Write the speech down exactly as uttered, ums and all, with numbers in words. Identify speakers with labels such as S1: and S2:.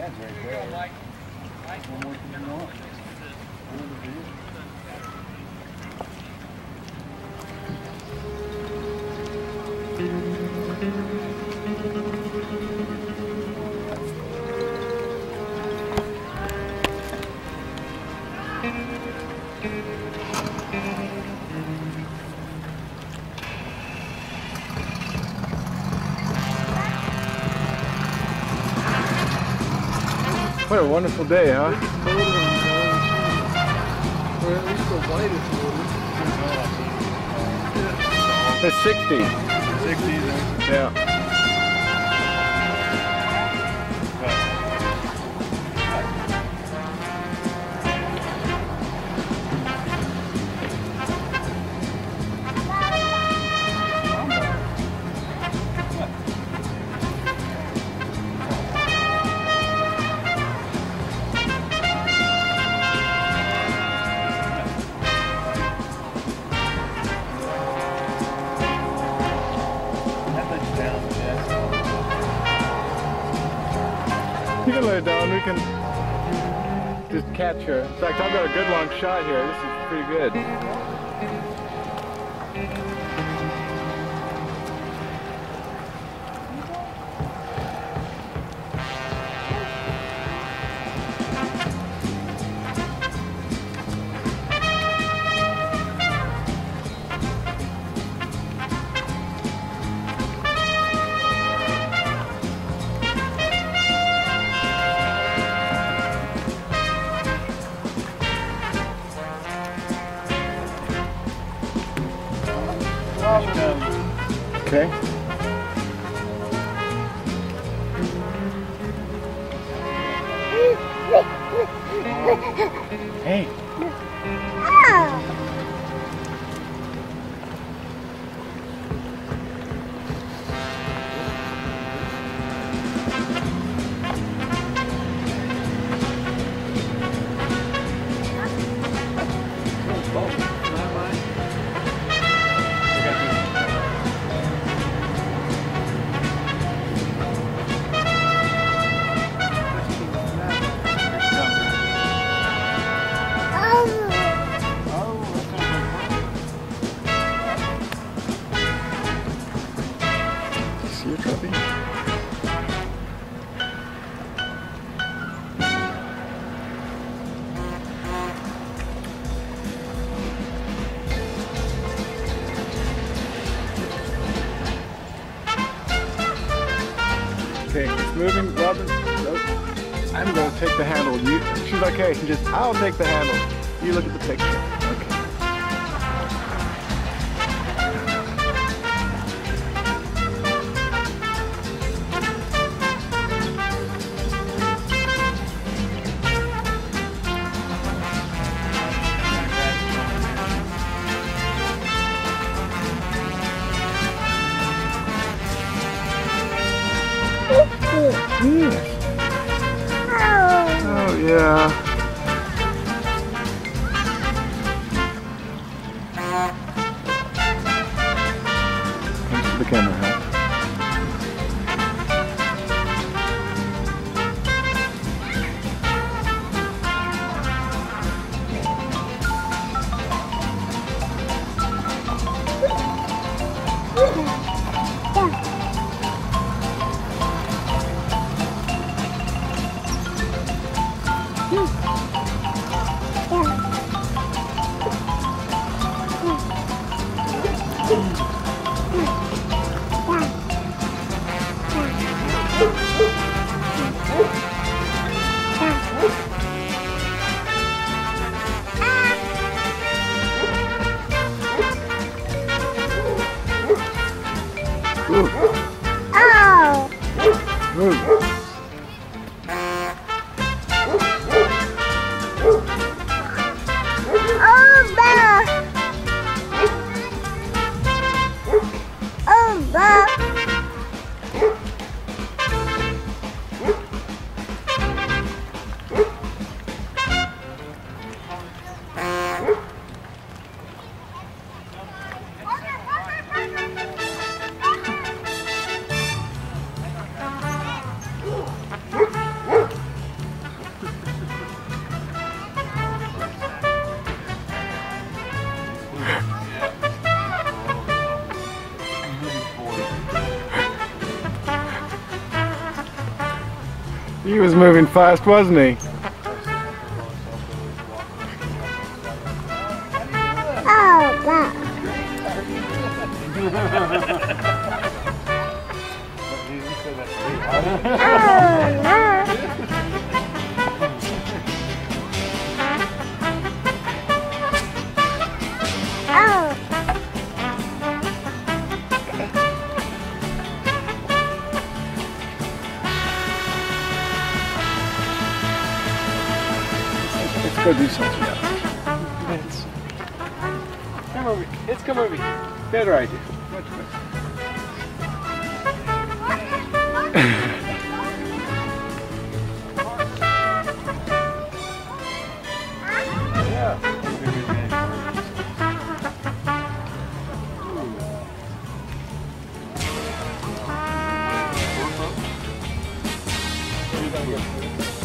S1: That's right there. One more thing you want.
S2: What a wonderful day, huh?
S1: Or at least the white is
S2: It's sixty.
S1: sixty.
S2: Yeah. You can lay it down, we can just catch her. In fact, I've got a good long shot here. This is pretty good. Okay. Hey. See your trophy? Okay, it's moving, Robin. Nope. I'm gonna take the handle. You, she's like, hey, just, I'll take the handle. You look at the picture. Okay. Yes. Oh yeah. Thanks for the camera, huh? He was moving fast, wasn't he?
S3: Oh, wow. Oh, no. Oh.
S2: Let's go do something else.
S1: Let's come over. Let's come over here. Better idea. Much better. Yeah.